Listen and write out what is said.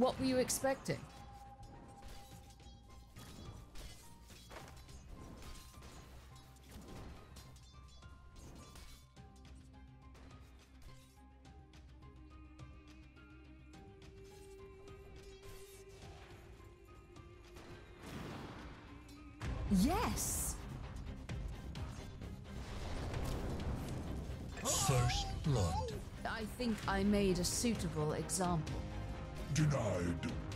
What were you expecting? Yes! First blood. I think I made a suitable example. Denied.